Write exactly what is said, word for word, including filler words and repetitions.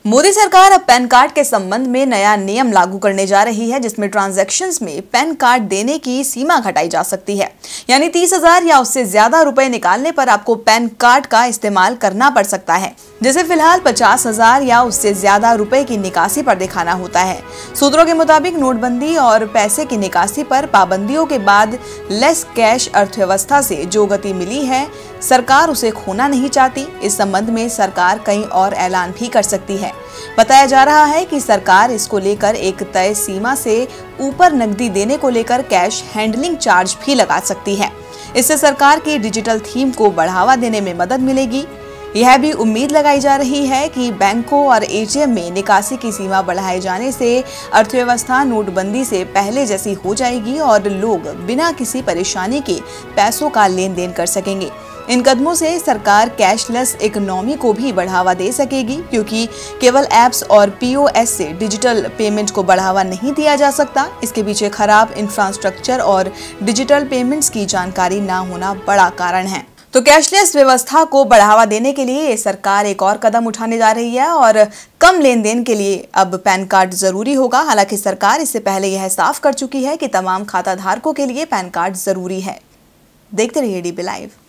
मोदी सरकार अब pan card के संबंध में नया नियम लागू करने जा रही है, जिसमें ट्रांजैक्शंस में पैन कार्ड देने की सीमा घटाई जा सकती है। यानी तीस हजार या उससे ज्यादा रुपए निकालने पर आपको पैन कार्ड का इस्तेमाल करना पड़ सकता है, जिसे फिलहाल पचास हजार या उससे ज्यादा रुपए की निकासी पर दिखाना होता है। सूत्रों के मुताबिक नोटबंदी और पैसे की निकासी पर पाबंदियों के बाद लेस कैश अर्थव्यवस्था से जो गति मिली है, सरकार उसे खोना नहीं चाहती। इस संबंध में सरकार कई और ऐलान भी कर सकती है। बताया जा रहा है कि सरकार इसको लेकर एक तय सीमा से ऊपर नकदी देने को लेकर कैश हैंडलिंग चार्ज भी लगा सकती है। इससे सरकार की डिजिटल थीम को बढ़ावा देने में मदद मिलेगी। यह भी उम्मीद लगाई जा रही है कि बैंकों और एटीएम में निकासी की सीमा बढ़ाए जाने से अर्थव्यवस्था नोटबंदी से पहले जैसी हो जाएगी और लोग बिना किसी परेशानी के पैसों का लेन देन कर सकेंगे। इन कदमों से सरकार कैशलेस इकोनॉमी को भी बढ़ावा दे सकेगी, क्योंकि केवल ऐप्स और पीओएस से डिजिटल पेमेंट को बढ़ावा नहीं दिया जा सकता। इसके पीछे खराब इंफ्रास्ट्रक्चर और डिजिटल पेमेंट्स की जानकारी ना होना बड़ा कारण है। तो कैशलेस व्यवस्था को बढ़ावा देने के लिए सरकार एक और कदम उठाने जा रही है और कम लेन देन के लिए अब पैन कार्ड जरूरी होगा। हालांकि सरकार इससे पहले यह साफ कर चुकी है कि तमाम खाता धारकों के लिए पैन कार्ड जरूरी है। देखते रहिए डीबी लाइव।